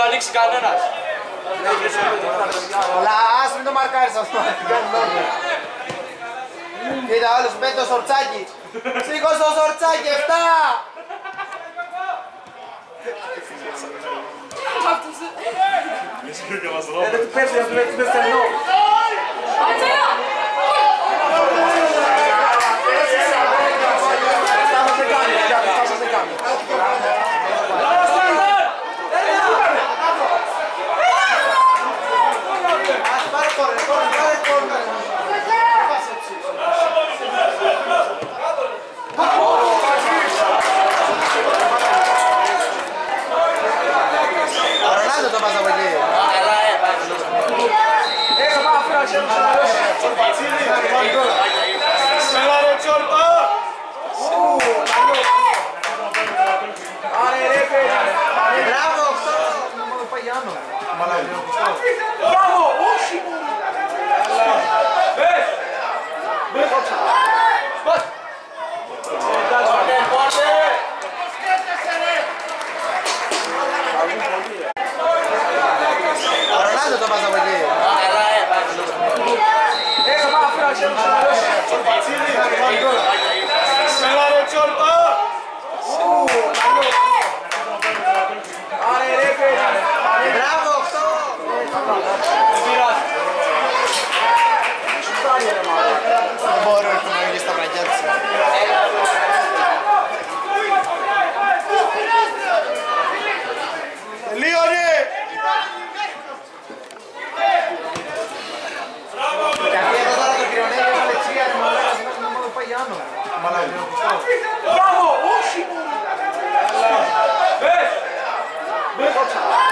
το ανοίξει κανένας. Αλλά ας μην το μαρκάρεις αυτό. Κοίτα άλλος πέτει το σορτσάκι. Σήκω στο σορτσάκι 7. Παίρνει με στενό. Το πας από εκεί. Μπράβο, αυτό. Μπράβο, όχι. Το πας από εκεί. Μπράβο, αυτό. Δεν μπορώ να βγει στα βραγιά της. Τελείωνε! Μπράβο, όχι!